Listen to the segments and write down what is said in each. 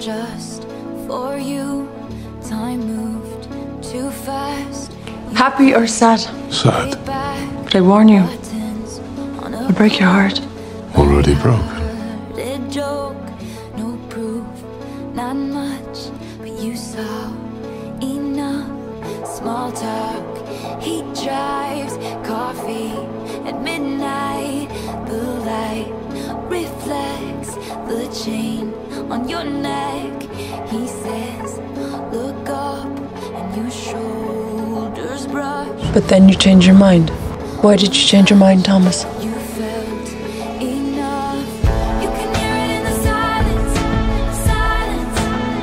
just for you. Time moved too fast. Happy or sad? Sad. But I warn you, I'll break your heart. Already broken. Joke, no proof, not much, but you saw enough. Small talk, he drives, coffee at midnight. The light reflects the chain on your neck. He says, look up, and your shoulders brush. But then you change your mind. Why did you change your mind, Thomas? You felt enough. You can hear it in the silence, silence.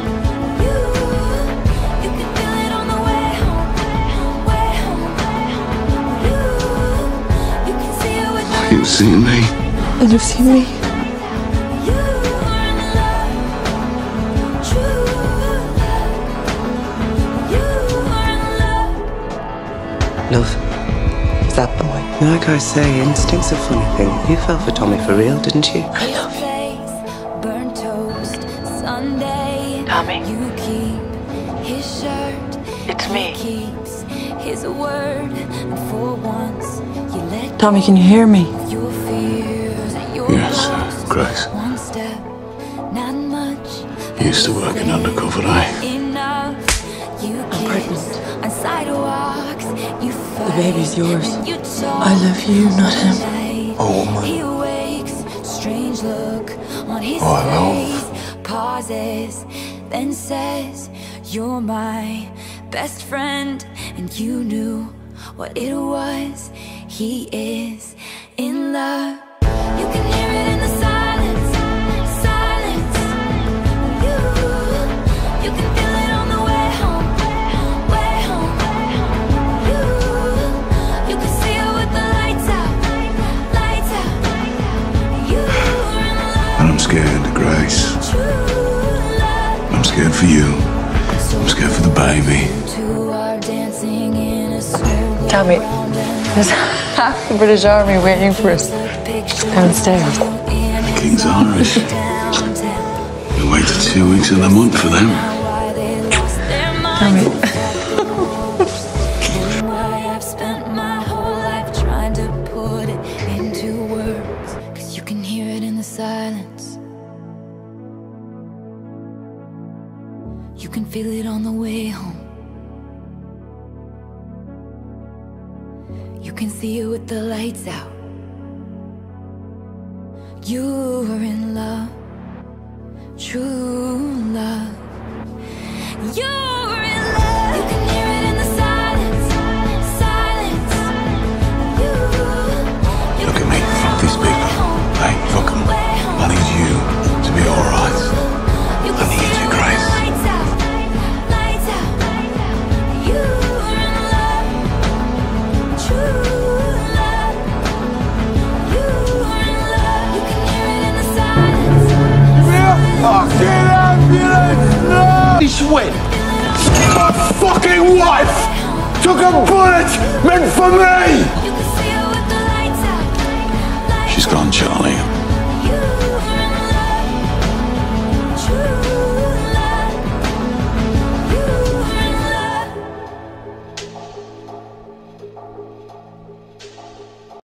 You can feel it on the way home, way home. You can see it with the You've seen me. And you've seen me. you are in love, true love. You are in love. Love, is that boy? Like I say, instinct's a funny thing. You fell for Tommy for real, didn't you? I love you. Burnt toast, Sunday. Tommy. You keep his shirt. It's me. He keeps his word. And for once, you let Tommy, can you hear me? your fears and your Yes, loss. Grace. One step, not much. Used to working undercover, Enough. You kiss on sidewalks. You fight. The baby's yours. You I love you, not him. Oh, man. He wakes, strange look on his Oh, I know. face. Pauses, then says, "You're my best friend," and you knew what it was. He is in love. You can hear it in the silence, silence. You can feel it on the way home, way home. You can see it with the lights out, lights out. You are in love, And I'm scared, Grace. true love. I'm scared for you. I'm scared for the baby. Two are dancing in a circle. Tommy, there's half the British Army waiting for us downstairs. The King's Irish. We waited 2 weeks in the month for them. Tommy. I've spent my whole life trying to put it into words, 'cause you can hear it in the silence. You can feel it on the way home. You can see it with the lights out. You're in love, true love. You're in love. You can hear it in the silence, silence. Look at me. Fuck these people. Hey, fuck them. I need you to be alright. I need you, Grace. Lights out, lights out. You're in love, true love. You're in love. You can hear it in the silence. Fucking ambulance! No! He's wet. My fucking wife took a bullet meant for me! You can see it with the lights out. She's gone, Charlie.